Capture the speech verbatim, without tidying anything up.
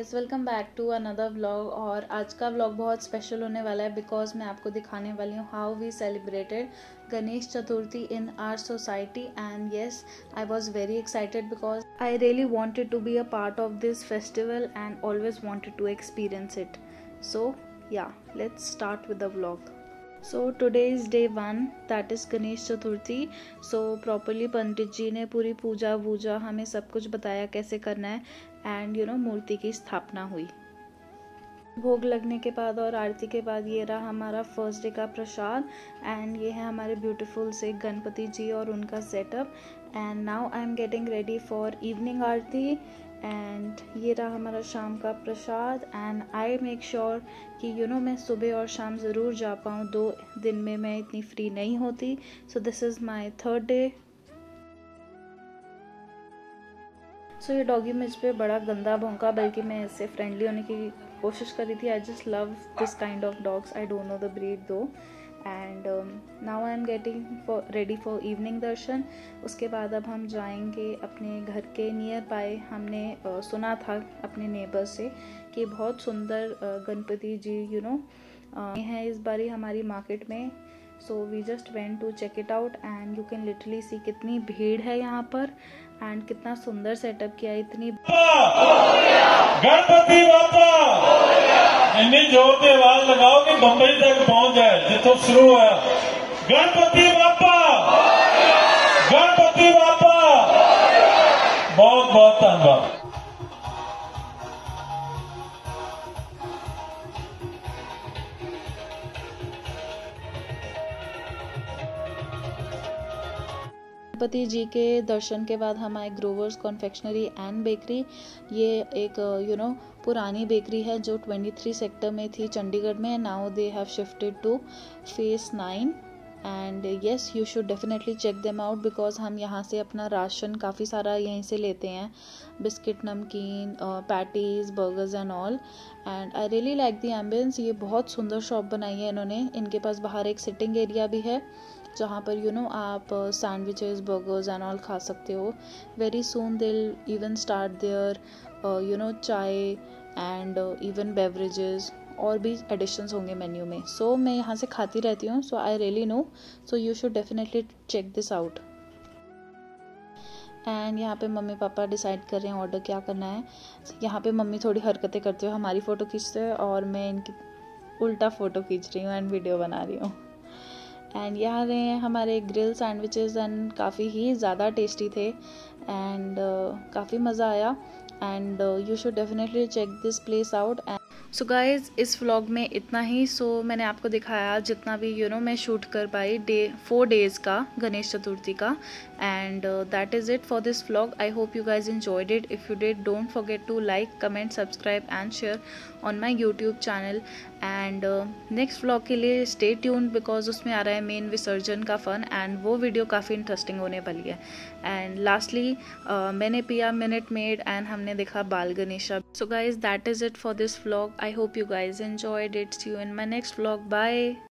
Guys, welcome back to another vlog. और आज का व्लॉग बहुत स्पेशल होने वाला है बिकॉज मैं आपको दिखाने वाली हूँ how we celebrated Ganesh Chaturthi in our society. And yes, I was very excited because I really wanted to be a part of this festival and always wanted to experience it. So yeah, let's start with the vlog. So today is day one, that is Ganesh Chaturthi. So properly pandit ji ने पूरी पूजा वूजा हमें सब कुछ बताया कैसे करना है एंड यू नो मूर्ति की स्थापना हुई। भोग लगने के बाद और आरती के बाद ये रहा हमारा फर्स्ट डे का प्रसाद एंड ये है हमारे ब्यूटीफुल से गणपति जी और उनका setup. And now I am getting ready for evening aarti and ये रहा हमारा शाम का प्रसाद। एंड आई मेक श्योर कि यू नो मैं सुबह और शाम ज़रूर जा पाऊँ, दो दिन में मैं इतनी फ्री नहीं होती। So this is my third day. So ये डॉगी मुझ पे बड़ा गंदा भौंका, बल्कि मैं इससे फ्रेंडली होने की कोशिश करी थी। I just love this kind of dogs, I don't know the breed though. And now I am getting for ready for evening darshan. उसके बाद अब हम जाएंगे अपने घर के नियर बाय। हमने uh, सुना था अपने नेबर से कि बहुत सुंदर uh, Ganpati ji you know हैं इस बारी हमारी मार्केट में। So we just went to check it out and you can literally see कितनी भीड़ है यहाँ पर एंड कितना सुंदर सेटअप किया है। इतनी गणपति बापा इतनी जोर से आवाज लगाओ कि बंबई तक पहुंच जाए जितो शुरू है। गणपति बापा, गणपति बापा, बहुत बहुत धन्यवाद। गणपति जी के दर्शन के बाद हम आए ग्रोवर्स कॉन्फेक्शनरी एंड बेकरी। ये एक यू नो पुरानी बेकरी है जो तेईस सेक्टर में थी चंडीगढ़ में। Now they have shifted to phase nine and yes you should definitely check them out because हम यहाँ से अपना राशन काफ़ी सारा यहीं से लेते हैं, बिस्किट, नमकीन, patties, burgers and all. And I really like the ambience. ये बहुत सुंदर शॉप बनाई है इन्होंने। इनके पास बाहर एक सिटिंग एरिया भी है जहाँ पर यू नो आप सैंडविचेस, बर्गर्स एंड ऑल खा सकते हो। Very soon they'll even start there you know chai and even beverages और भी एडिशंस होंगे मेन्यू में। सो so, मैं यहाँ से खाती रहती हूँ, so I really know, so you should definitely check this out. And यहाँ पे मम्मी पापा डिसाइड कर रहे हैं ऑर्डर क्या करना है। यहाँ पे मम्मी थोड़ी हरकतें करते हुए हमारी फ़ोटो खींचते हैं और मैं इनकी उल्टा फ़ोटो खींच रही हूँ एंड वीडियो बना रही हूँ। एंड यहाँ रहे हैं हमारे ग्रिल सैंडविचेस एंड काफ़ी ही ज़्यादा टेस्टी थे एंड uh, काफ़ी मज़ा आया and you should definitely check this place out. And so guys, इस व्लॉग में इतना ही। सो so, मैंने आपको दिखाया जितना भी यू नो मैं शूट कर पाई डे फोर डेज़ का गणेश चतुर्थी का। And that is it for this vlog. I hope you guys enjoyed it. If you did, don't forget to like, comment, subscribe and share on my YouTube channel. And next vlog के लिए stay tuned because उसमें आ रहा है main विसर्जन का fun and वो video काफ़ी interesting होने वाली है। एंड लास्टली uh, मैंने पिया मिनट मेड एंड हमने देखा Bal Ganesha. So guys, that is it for this vlog. I hope you guys enjoyed it. See you in my next vlog. Bye.